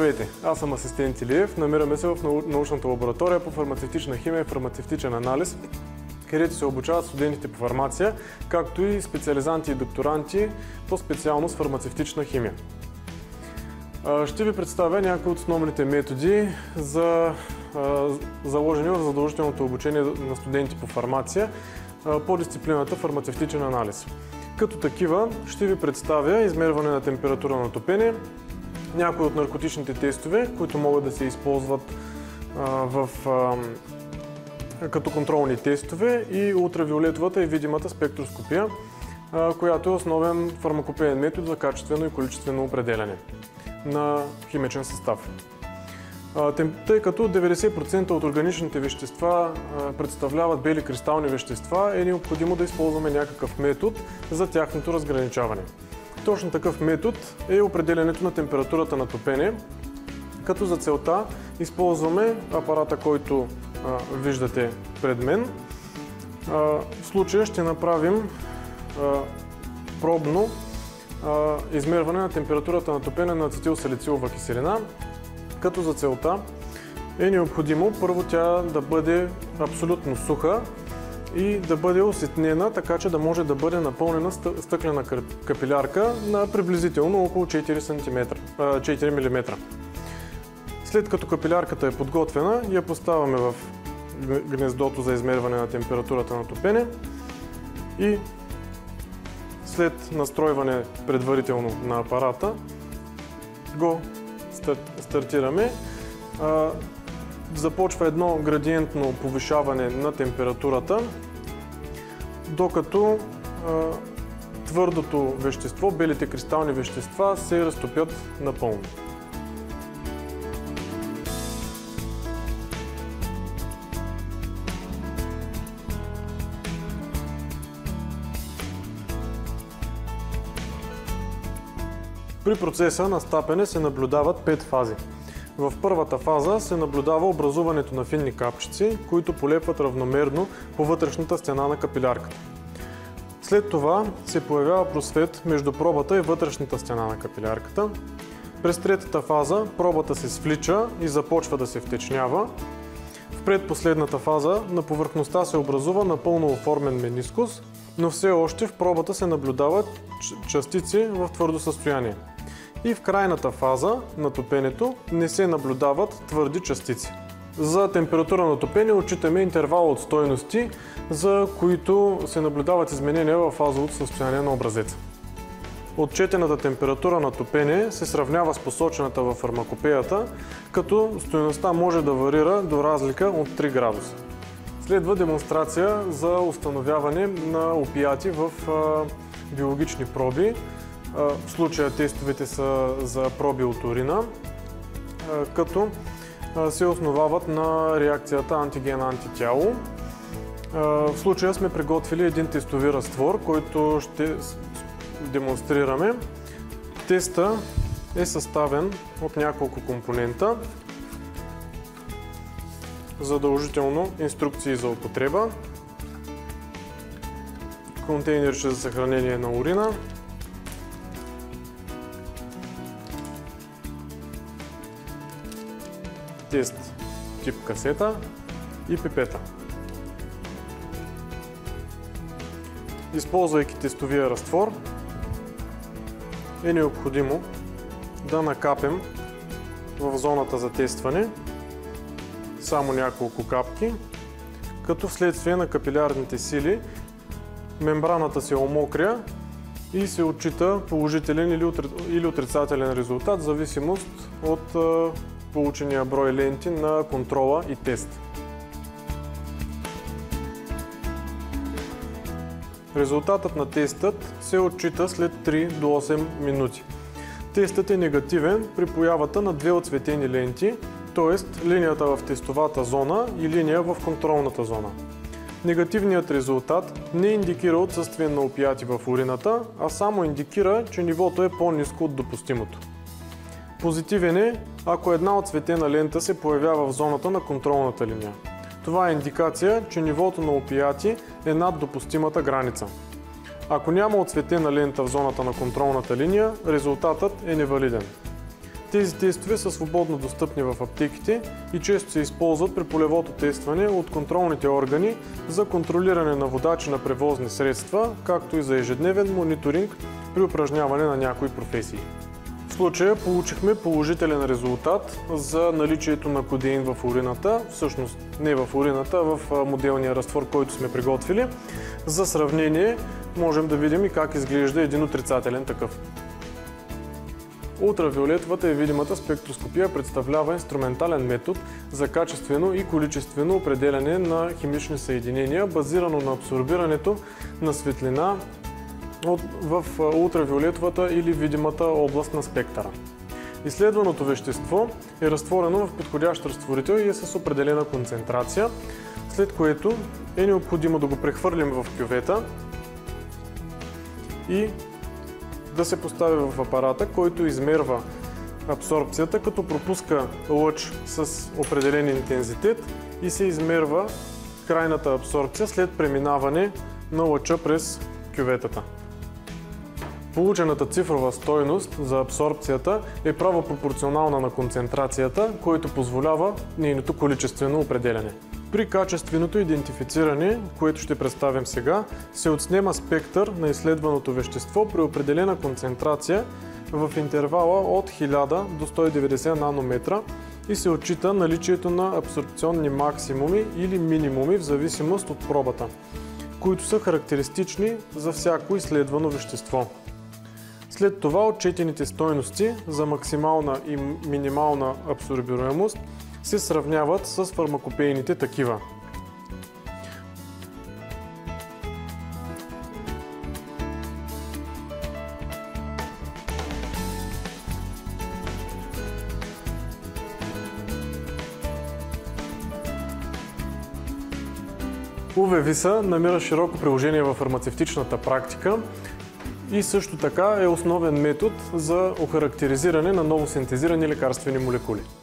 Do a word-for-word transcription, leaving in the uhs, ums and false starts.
Здравейте, аз съм асистент Илиев. Намираме се в научната лаборатория по фармацевтична химия и фармацевтичен анализ, където се обучават студентите по фармация, както и специализанти и докторанти по специалност фармацевтична химия. Ще ви представя някои от основните методи за заложени в задължителното обучение на студенти по фармация по дисциплината фармацевтичен анализ. Като такива ще ви представя измерване на температура на топене, някои от наркотичните тестове, които могат да се използват а, в, а, като контролни тестове, и ултравиолетовата и видимата спектроскопия, а, която е основен фармакопеен метод за качествено и количествено определяне на химичен състав. А, тъй като деветдесет процента от органичните вещества а, представляват бели кристални вещества, е необходимо да използваме някакъв метод за тяхното разграничаване. Точно такъв метод е определянето на температурата на топене, като за целта използваме апарата, който а, виждате пред мен. А, в случая ще направим а, пробно а, измерване на температурата на топене на ацетилсалицилова киселина, като за целта е необходимо първо тя да бъде абсолютно суха и да бъде оситнена, така че да може да бъде напълнена стъклена капилярка на приблизително около четири милиметра. След като капилярката е подготвена, я поставяме в гнездото за измерване на температурата на топене и след настройване предварително на апарата го стартираме. Започва едно градиентно повишаване на температурата, докато а, твърдото вещество, белите кристални вещества се разтопят напълно. При процеса на стапене се наблюдават пет фази. В първата фаза се наблюдава образуването на финни капчици, които полепват равномерно по вътрешната стена на капилярката. След това се появява просвет между пробата и вътрешната стена на капилярката. През третата фаза пробата се свлича и започва да се втечнява. В предпоследната фаза на повърхността се образува напълно оформен менискус, но все още в пробата се наблюдават частици в твърдо състояние. И в крайната фаза на топенето не се наблюдават твърди частици. За температура на топене отчитаме интервал от стойности, за които се наблюдават изменения в фазовото състояние на образеца. Отчетената температура на топене се сравнява с посочената във фармакопеята, като стойността може да варира до разлика от три градуса. Следва демонстрация за установяване на опиати в биологични проби. В случая тестовете са за проби от урина, като се основават на реакцията антиген-антитяло. В случая сме приготвили един тестови разтвор, който ще демонстрираме. Теста е съставен от няколко компонента. Задължително инструкции за употреба, контейнерче за съхранение на урина, тест тип касета и пипета. Използвайки тестовия разтвор, е необходимо да накапем в зоната за тестване само няколко капки, като вследствие на капилярните сили мембраната се омокря и се отчита положителен или отрицателен резултат в зависимост от получения брой ленти на контрола и тест. Резултатът на тестът се отчита след три до осем минути. Тестът е негативен при появата на две отцветени ленти, т.е. линията в тестовата зона и линия в контролната зона. Негативният резултат не индикира отсъствие на опиати в урината, а само индикира, че нивото е по-ниско от допустимото. Позитивен е, ако една отцветена лента се появява в зоната на контролната линия. Това е индикация, че нивото на опиати е над допустимата граница. Ако няма отцветена лента в зоната на контролната линия, резултатът е невалиден. Тези тестове са свободно достъпни в аптеките и често се използват при полевото тестване от контролните органи за контролиране на водачи на превозни средства, както и за ежедневен мониторинг при упражняване на някои професии. В случая получихме положителен резултат за наличието на кодеин в урината, всъщност не в урината, а в моделния разтвор, който сме приготвили. За сравнение можем да видим и как изглежда един отрицателен такъв. Ултравиолетовата и видимата спектроскопия представлява инструментален метод за качествено и количествено определяне на химични съединения, базирано на абсорбирането на светлина в ултравиолетовата или видимата област на спектъра. Изследваното вещество е разтворено в подходящ разтворител и е с определена концентрация, след което е необходимо да го прехвърлим в кювета и да се постави в апарата, който измерва абсорбцията, като пропуска лъч с определен интензитет и се измерва крайната абсорбция след преминаване на лъча през кюветата. Получената цифрова стойност за абсорбцията е право пропорционална на концентрацията, което позволява нейното количествено определяне. При качественото идентифициране, което ще представим сега, се отснема спектър на изследваното вещество при определена концентрация в интервала от хиляда до сто и деветдесет нанометра и се отчита наличието на абсорбционни максимуми или минимуми в зависимост от пробата, които са характеристични за всяко изследвано вещество. След това отчетените стойности за максимална и минимална абсорбируемост се сравняват с фармакопейните такива. У В ВИСа намира широко приложение във фармацевтичната практика и също така е основен метод за охарактеризиране на новосинтезирани лекарствени молекули.